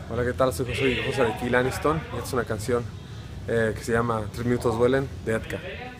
Hola, ¿qué tal? Soy José de Kill Aniston y esta es una canción que se llama 3 minutos duelen de Edka.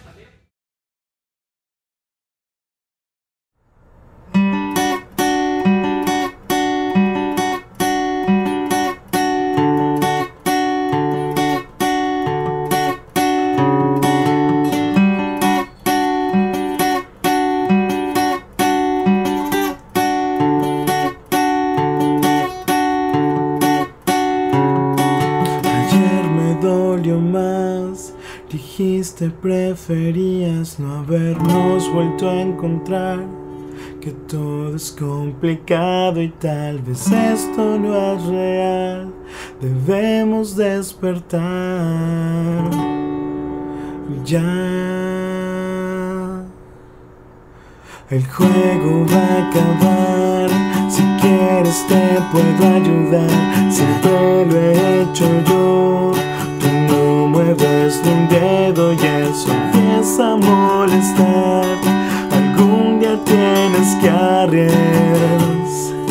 Ayer me dolió más, dijiste preferías no habernos vuelto a encontrar, que todo es complicado y tal vez esto no es real, debemos despertar ya. El juego va a acabar, si quieres te puedo ayudar, siempre lo he hecho yo. Tú no mueves ni un dedo y eso empieza a molestar. Algún día tienes que arriesgar.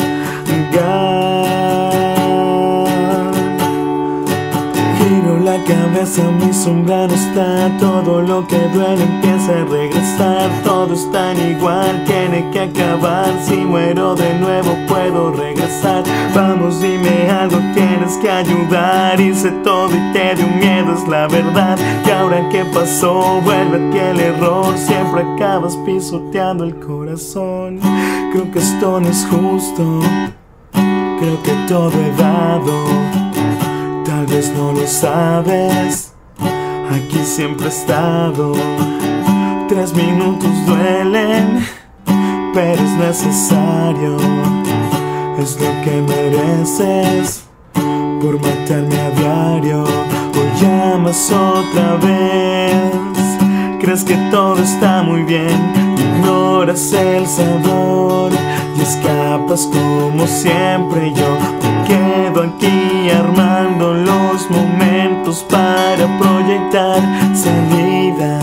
Giro la cabeza, mi sombra no está. Todo lo que duele empieza a regresar. Todo es tan igual, tiene que acabar. Si muero de nuevo puedo regresar. Vamos, dime algo, tienes que ayudar. Hice todo y te dio miedo, es la verdad. ¿Y ahora qué pasó? Vuelve a ti el error. Siempre acabas pisoteando el corazón. Creo que esto no es justo. Creo que todo he dado. Tal vez no lo sabes, aquí siempre he estado. 3 minutos duelen, pero es necesario. Es lo que mereces por matarme a diario. O llamas otra vez, crees que todo está muy bien, ignoras el sabor y escapas como siempre. Yo me quedo aquí armando los momentos para proyectar salidas.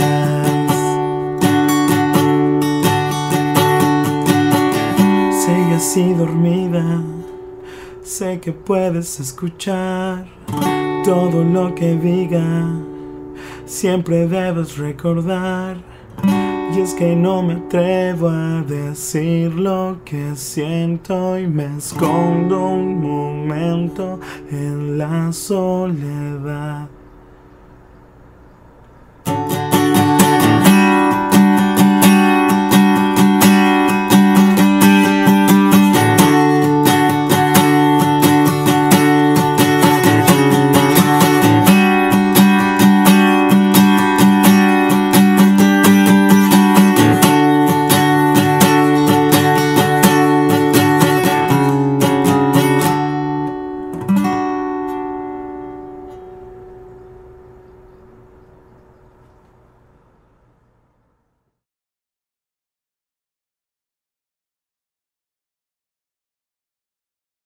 Sigue así dormida, sé que puedes escuchar todo lo que diga. Siempre debes recordar, y es que no me atrevo a decir lo que siento y me escondo un momento en la soledad.